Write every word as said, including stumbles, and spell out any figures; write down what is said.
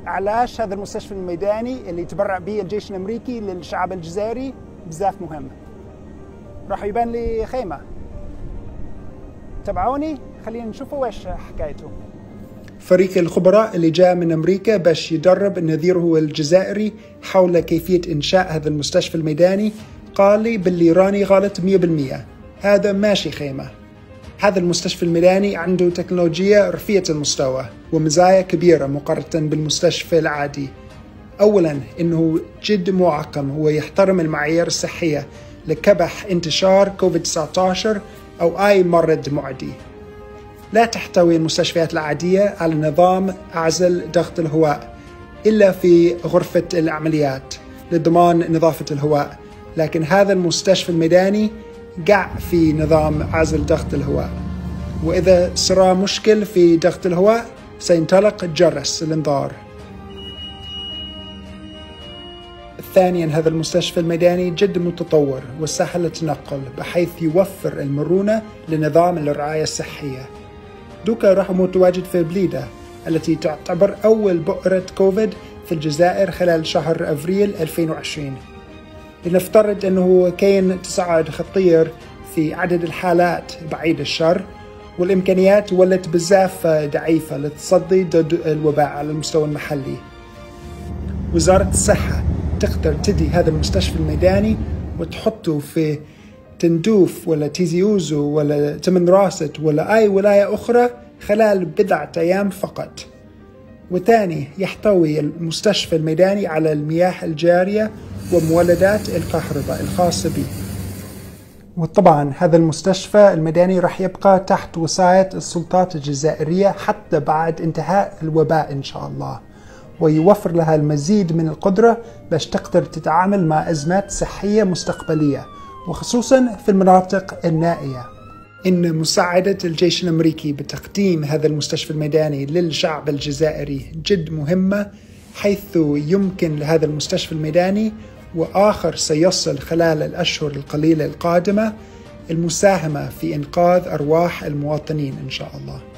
علاش هذا المستشفى الميداني اللي تبرع به الجيش الأمريكي للشعب الجزائري بزاف مهم. راح يبان لي خيمة، تابعوني خلينا نشوفوا وش حكايته. فريق الخبراء اللي جاء من أمريكا باش يدرب نظيره الجزائري حول كيفية إنشاء هذا المستشفى الميداني قال لي باللي راني غلط مية بالمية، هذا ماشي خيمة. هذا المستشفى الميداني عنده تكنولوجيا رفيعة المستوى ومزايا كبيرة مقارنة بالمستشفى العادي. أولا إنه جد معقم، هو يحترم المعايير الصحية لكبح انتشار كوفيد تسعة عشر أو أي مرض معدي. لا تحتوي المستشفيات العادية على نظام عزل ضغط الهواء إلا في غرفة العمليات لضمان نظافة الهواء، لكن هذا المستشفى الميداني قع في نظام عزل ضغط الهواء، وإذا صار مشكل في ضغط الهواء سينطلق جرس الإنذار. ثانيا هذا المستشفى الميداني جد متطور وسهل التنقل بحيث يوفر المرونة لنظام الرعاية الصحية. دوكا راح متواجد في بليدة التي تعتبر أول بؤرة كوفيد في الجزائر خلال شهر أفريل ألفين وعشرين. لنفترض أنه كاين تصاعد خطير في عدد الحالات بعيد الشر، والإمكانيات ولت بزاف ضعيفة للتصدي ضد الوباء على المستوى المحلي. وزارة الصحة تقدر تدي هذا المستشفى الميداني وتحطه في تندوف ولا تيزيوزو ولا تمن راست ولا أي ولاية أخرى خلال بضعة أيام فقط. وثاني يحتوي المستشفى الميداني على المياه الجارية ومولدات الكهرباء الخاصة به. وطبعا هذا المستشفى الميداني راح يبقى تحت وصاية السلطات الجزائرية حتى بعد انتهاء الوباء إن شاء الله، ويوفر لها المزيد من القدرة باش تقدر تتعامل مع أزمات صحية مستقبلية وخصوصا في المناطق النائية. إن مساعدة الجيش الأمريكي بتقديم هذا المستشفى الميداني للشعب الجزائري جد مهمة، حيث يمكن لهذا المستشفى الميداني وآخر سيصل خلال الأشهر القليلة القادمة المساهمة في إنقاذ أرواح المواطنين إن شاء الله.